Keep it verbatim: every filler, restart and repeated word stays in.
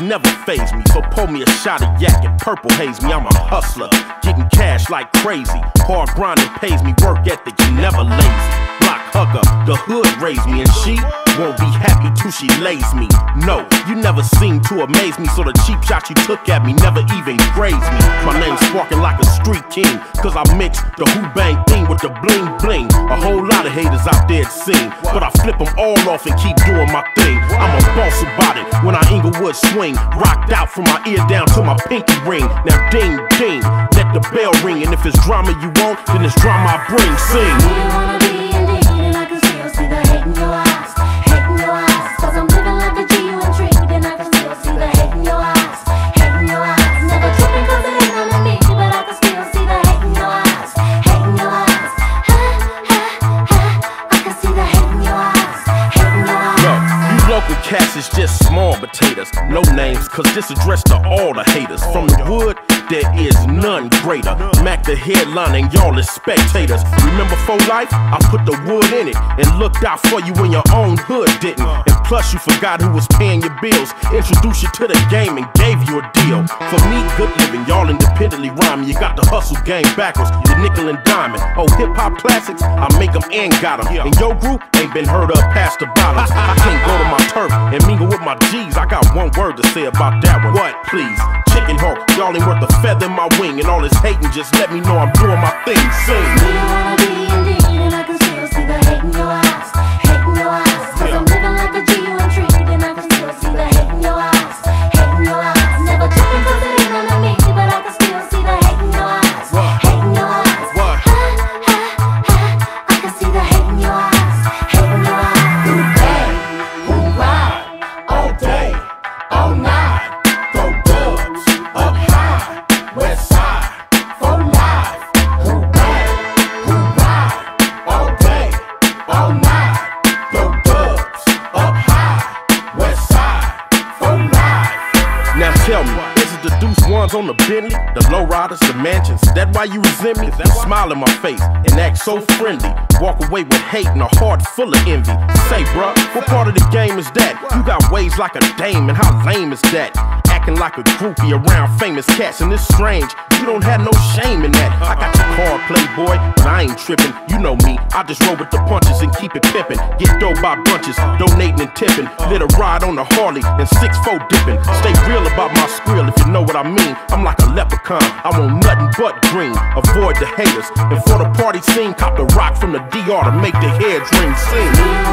never faze me. So pour me a shot of yak and purple haze me. I'm a hustler, getting cash like crazy. Hard grinding pays me, work ethic, you never lazy. Block hugger, the hood raised me, and she won't be happy till she lays me. No, you never seem to amaze me, so the cheap shot you took at me never even grazed me. My name's sparking like a street king, cause I mix the who bang thing with the bling bling. A whole lot of haters out there it seem, but I flip them all off and keep doing my thing. I'm a boss about it when I Inglewood swing, rocked out from my ear down to my pinky ring. Now ding ding, let the bell ring, and if it's drama you want, then it's drama I bring. Sing. Do you wanna be indeed, and I can still see the hate in your eyes, hate in your eyes, cause I'm living like a G, you intrigued, and I can still see the hate in your eyes, hate in your eyes. Never tripping cause it ain't on me, but I can still see the hate in your eyes, hate in your eyes. Ha, ha, ha, I can see the hate in your eyes, hate in your eyes. Yo, you local cats is just small potatoes, no names, cause this addressed to all the haters. From the wood, there is none greater. Mac the headline and y'all is spectators. Remember for life, I put the wood in it and looked out for you when your own hood didn't. And plus you forgot who was paying your bills, introduced you to the game and gave you a deal. For me, good living, y'all independently rhyming. You got the hustle game backwards, the nickel and diamond. Oh, hip-hop classics, I make them and got them. And your group ain't been heard of past the bottoms. I can't go to my turf and mingle with my G's. I got one word to say about that one. What, please? Chicken hawk, y'all ain't worth a feather in my wing. And all this hating, just let me know I'm doing my thing. Sing. Do you wanna be indeed, and I can still see the hate in your eyes, hate in your eyes, cause I'm living like a G, you intrigued, and I can still see the hate in your eyes, hate in your eyes. Never tripping cause it ain't on me, but I can still see the hate in your eyes, hate in your eyes. What? Ha, ha, ha, I can see the hate in your eyes, hate in your eyes. Who bang, who ride, all day, all night. Throw dubs up high, west side, for life. Who bang, who ride, all day, all night. Throw dubs up high, west side, for life. Now tell me, is it the deuce ones on the Bentley, the lowriders, the mansions? That why you resent me? That smile in my face and act so friendly. Walk away with hate and a heart full of envy. Say, bruh, what part of the game is that? You got waves like a dame, and how lame is that? Acting like a groupie around famous cats, and it's strange, you don't have no shame in that. I got your card, playboy, but I ain't tripping. You know me, I just roll with the punches and keep it pimpin'. Get dough by bunches, donating and tipping. Lit a ride on the Harley and six four dipping. Stay real about my scrill if you know what I mean. I'm like a leprechaun, I want nothing but green. Avoid the haters, and for the party scene, cop the rock from the D R to make the heads ring. Sing.